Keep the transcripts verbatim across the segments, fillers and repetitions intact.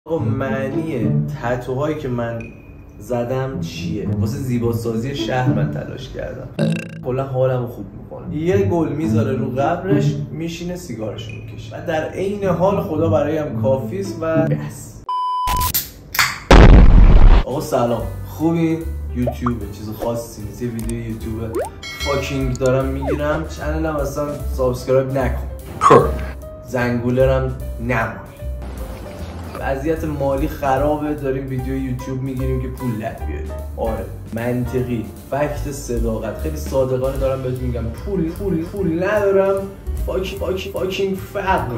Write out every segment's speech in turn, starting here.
آقا معنی تتوهایی که من زدم چیه؟ واسه زیباسازی شهر من تلاش کردم. کلا حالمو خوب میکنه. یه گل میذاره رو قبرش، میشینه سیگارشو میکشه و در عین حال خدا برایم کافیست و بس. آقا سلام، خوبی؟ یوتیوبه، چیز خاصی نیست، یه ویدیو یوتیوبه فاکینگ دارم میگیرم. چنلم اصلا سابسکرایب نکن، زنگولرم نمال. وضعیت مالی خرابه، داریم ویدیو یوتیوب میگیریم که پول در بیاریم. آره منطقی، فکت، صداقت، خیلی صادقانه دارم بهتون میگم پول پول پول ندارم. فاک فاک فاکینگ فقر.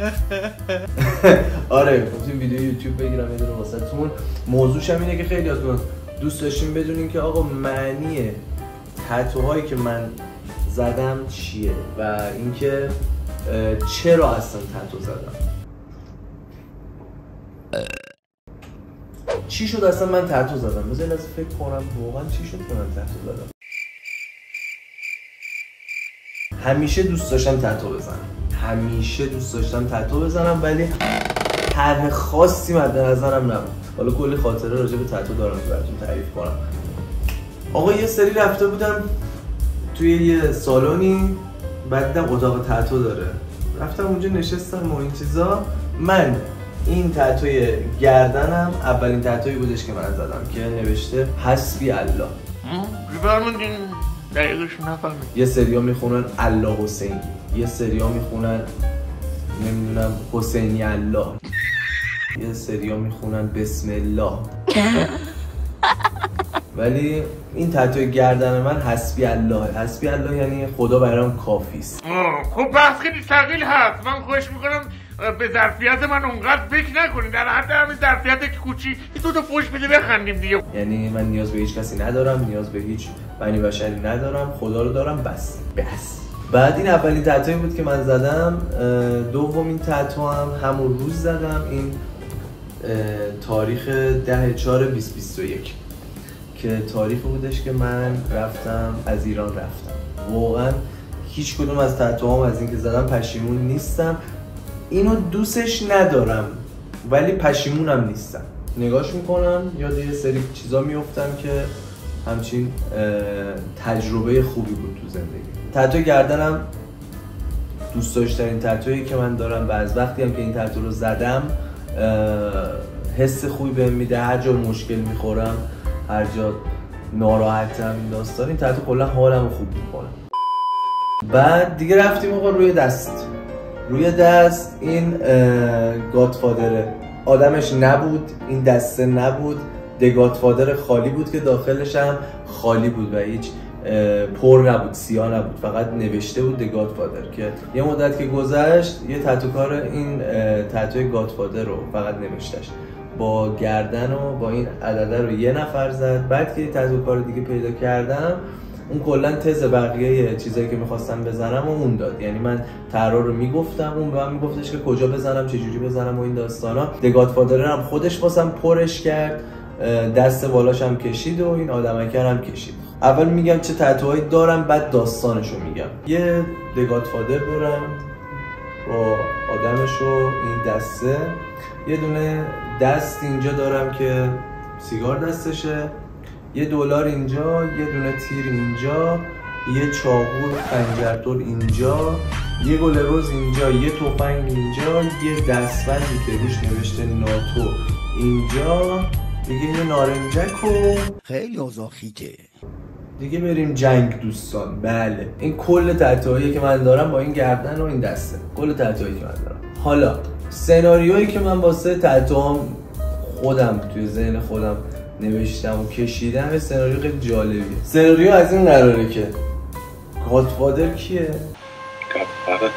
آره گفتیم ویدیو یوتیوب بگیرم یه دونه واسهتون. موضوعش هم اینه که خیلیاتون دوست داشتیم بدونین که آقا معنی تتوهایی که من زدم چیه و اینکه چرا اصلا تتو زدم. چی شد اصلا من تتو زدم؟ بذار لازم فکر کنم واقعا چی شد که من تتو زدم. همیشه دوست داشتم تتو بزنم، همیشه دوست داشتم تتو بزنم ولی طرح خاصی مد نظرم نبود. حالا کلی خاطره راجع به تتو دارم که براتون تعریف کنم. آقا یه سری رفته بودم توی یه سالونی، بعد دیدم اتاق تتو داره، رفتم اونجا نشستم و این چیزا. من این تتوی گردنم اولین تتویی بودش که من زدم که نوشته حسبی الله. بفرمایید دقیقش نفهمید. یه سریا میخونن الله حسین، یه سریا میخونن نمیدونم حسینی الله، یه سریا میخونن بسم الله. ولی این تتوی گردن من حسبی الله. حسبی الله یعنی خدا برام کافیست. خب بحث خیلی ثقیل هست. من خواهش میکنم به ظرفیت من اونقدر فکر نکنید، در حد همین ظرفیت کوچی دو تا فوش بده بخندیم دیگه. یعنی من نیاز به هیچ کسی ندارم، نیاز به هیچ بنی بشری ندارم، خدا رو دارم بس بس. بعد این اولین تتویی بود که من زدم. دومین تتو هم همون روز زدم، این تاریخ ده چهار بیست بیست و یک که تاریخ بودش که من رفتم از ایران رفتم. واقعا هیچ کدوم از تتوام از این که زدم پشیمون نیستم. اینو دوستش ندارم ولی پشیمونم نیستم. نگاش میکنم یاد یه سری چیزا میفتم که همچین تجربه خوبی بود تو زندگی. تتو گردنم دوست داشتنین تتویی که من دارم و از وقتی هم که این تتو رو زدم حس خوبی بهم میده. هر جا مشکل میخورم، هر جا ناراحتم، این داستان، این تتو کلا حالمو خوب میکنه. بعد دیگه رفتیم آقا روی دست. روی دست این گادفادره، آدمش نبود، این دسته نبود، د گادفادر خالی بود که داخلش هم خالی بود و هیچ پر نبود، سیاه نبود، فقط نوشته بود د گادفادر. که یه مدت که گذشت یه تتوکار این تتوی گادفادر رو فقط نوشتش با گردن و با این عدده رو یه نفر زد. بعد که تتوکار دیگه پیدا کردم، اون کلا تز بقیه چیزایی که میخواستم بزنم و اون داد. یعنی من طرح رو میگفتم، اون به من میگفتش که کجا بزنم، چه جوری بزنم و این داستانا. د گادفادر هم خودش واسم پرش کرد، دست بالاش هم کشید و این آدمکر هم کشید. اول میگم چه تتوهایی دارم، بعد داستانشو میگم. یه د گادفادر دارم با آدمش و این دسته. یه دونه دست اینجا دارم که سیگار دستشه، یه دلار اینجا، یه دونه تیر اینجا، یه چاقو خنجرتور اینجا، یه گل روز اینجا، یه تفنگ اینجا، یه دستبندی که روش نوشته ناتو اینجا، دیگه یه نارنجک و خیلی اوضاع خیته. دیگه بریم جنگ دوستان. بله این کل تتوهایی که من دارم با این گردن و این دسته، کل تتوهایی که من دارم. حالا سناریویی که من واسه تتوام خودم توی ذهن خودم نوشتم و کشیدم، یه سناریو خیلی جالبیه. سناریو از این قراره که گادفادر کیه؟ گادفادر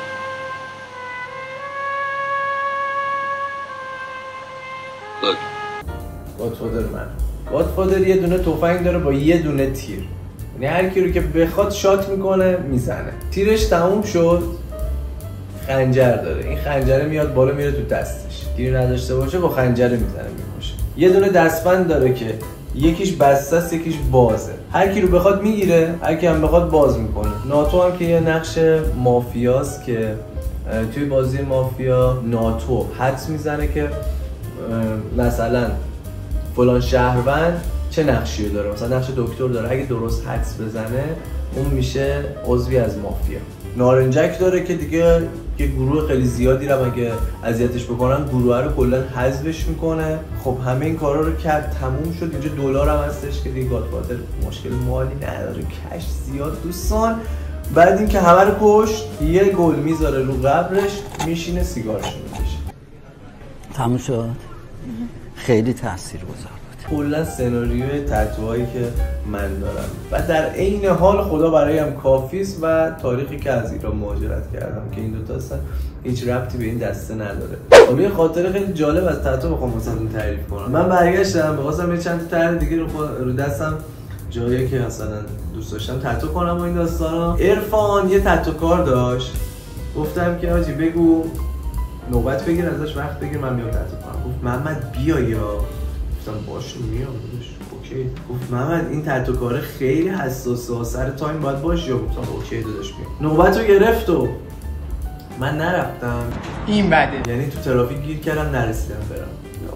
گادفادر من. گادفادر یه دونه تفنگ داره با یه دونه تیر، یعنی هر کی رو که بخواد شات میکنه میزنه. تیرش تموم شد، خنجر داره، این خنجره میاد بالا میره تو دستش. تیر نداشته باشه با خنجره میزنه میکشه. یه دونه دستبند داره که یکیش بسته است یکیش بازه، هر کی رو بخواد میگیره، هر کی هم بخواد باز میکنه. ناتو هم که یه نقش مافیاست که توی بازی مافیا ناتو حدس میزنه که مثلا فلان شهروند چه نقشی داره، مثلا نقش دکتر داره، اگه درست حدس بزنه اون میشه عضوی از مافیا. نارنجک داره که دیگه یه گروه خیلی زیادی رو اگه اذیتش بکنن گروه رو کلا حذفش میکنه. خب همه این کارا رو کرد، تموم شد. اینجا دلار هم هستش که دیگه گادفادر مشکل مالی نداره، کش زیاد دوستان. بعد اینکه همه رو کشت یه گل میذاره رو قبرش، میشینه سیگارش میکشه. تموم شد. خیلی تاثیرگذار بود. کلا سناریوی تتوهایی که من دارم و در عین حال خدا برایم کافیست و تاریخی که از ایران مهاجرت کردم که این دو تا اصلا هیچ ربطی به این دسته نداره. خب یه خاطره خیلی جالب از تتو بخوام واسهتون تعریف کنم. من برگشتم می‌خواستم یه چند تا طرح دیگه رو رو دستم جایی که مثلا دوست داشتم تتو کنم و این داستانا. عرفان یه تتو کار داشت، گفتم که آجی بگو نوبت بگیر ازش، وقت بگیر من میام تتو کنم. گفت محمد بیا یا گفتم باشه میام داداش اوکی. گفت محمد این تتو کاره خیلی حساسه و سر تایم باید باشه. یا گفتم اوکی داداش میام. نوبت رو گرفت و من نرفتم. این بده یعنی تو ترافیک گیر کردم نرسیدم برم.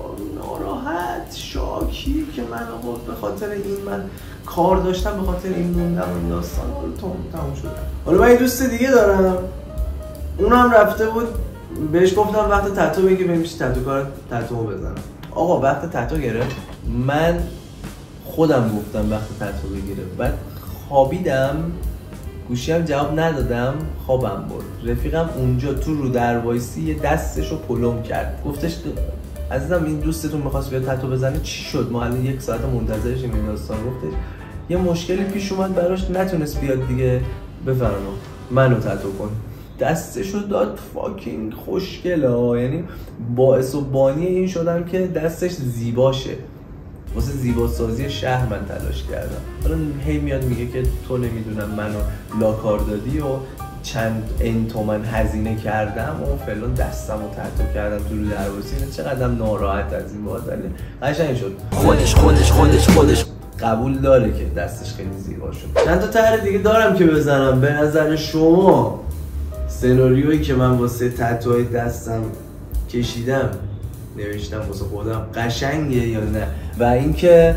ناراحت شاکی که من آقا به خاطر این من کار داشتم، به خاطر این موندم این داستان رو تموم شدم. حالا من یه دوست دیگه دارم، اونم رفته بود بهش گفتم وقت تتو بگی بریم تتو کار تتو بزنم. آقا وقت تتو گرفت، من خودم گفتم وقت تتو بگیره، بعد خوابیدم، گوشیم جواب ندادم، خوابم برد. رفیقم اونجا تو رو در وایسی یه دستشو پلم کرد، گفتش عزیزم این دوستتون می‌خواست بیاد تتو بزنه چی شد؟ ما الان یک ساعت منتظرشیم این داستان. گفتش یه مشکلی پیش اومد براش نتونست بیاد دیگه، بفرما منو تتو کن. دستشو داد، فاکینگ خوشگله، یعنی باعث و بانی این شدم که دستش زیباشه. واسه زیباسازی شهر من تلاش کردم. حالا هی میاد میگه که تو نمیدونم منو لاکار دادی و چند این تومن هزینه کردم و فلان دستم رو تتو کردم تو رو درواسی. چقدر ناراحت از این بود، ولی قشنگ شد. خودش خودش خودش خودش قبول داره که دستش خیلی زیبا شد. چند تا طرح دیگه دارم که بزنم. به نظر شما سناریویی که من واسه تتوهای دستم کشیدم نوشتم واسه خودم قشنگه یا نه؟ و اینکه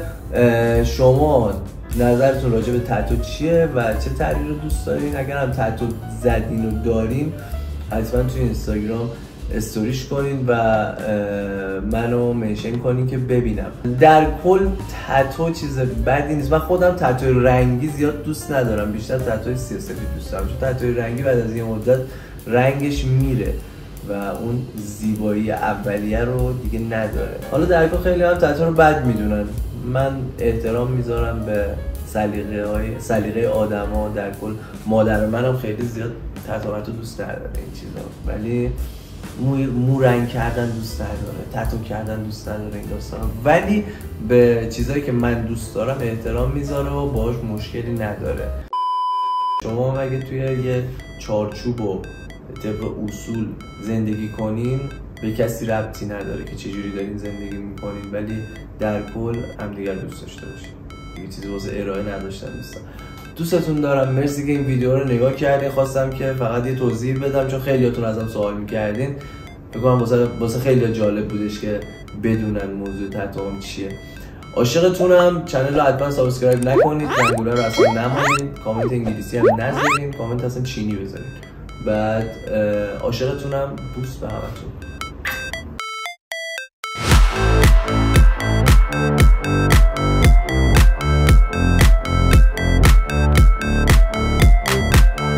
شما نظرتون راجع به تتو چیه و چه طرحی رو دوست دارین؟ اگر هم تتو زدین و دارین حتما توی اینستاگرام استوریش کنین و منو منشن کنین که ببینم. در کل تتو چیز بدی نیست. من خودم تتوی رنگی زیاد دوست ندارم، بیشتر تتوی سیاسی دوست دارم، چون تتوی رنگی بعد از یه مدت رنگش میره و اون زیبایی اولیه رو دیگه نداره. حالا در کل خیلی هم تتو رو بد میدونن، من احترام میذارم به سلیقه های سلیقه آدما. در کل مادر منم خیلی زیاد تتوات رو دوست نداره این چیزا، ولی مو, مو رنگ کردن دوست نداره، تتو کردن دوست نداره این داستانا، ولی به چیزایی که من دوست دارم احترام میذاره و باهاش مشکلی نداره. شما اگه توی یه چارچوب و طبق اصول زندگی کنین به کسی ربطی نداره که چجوری دارین زندگی میکنین، ولی در کل همدیگر دوست داشته باشین. دیگه چیزی واسه ارائه نداشتن دوستان. دوستتون دارم، مرسی که این ویدیو رو نگاه کردین. خواستم که فقط یه توضیح بدم چون خیلیاتون ازم سوال میکردین. فکر کنم واسه واسه خیلی جالب بودش که بدونن موضوع تتوام چیه. عاشقتونم. چنل رو حتما سابسکرایب نکنید، زنگوله رو اصلا نمونید، کامنت انگلیسی هم نذارین، کامنت اصلا چینی بذارین. بعد عاشقتونم، بوس به همتون.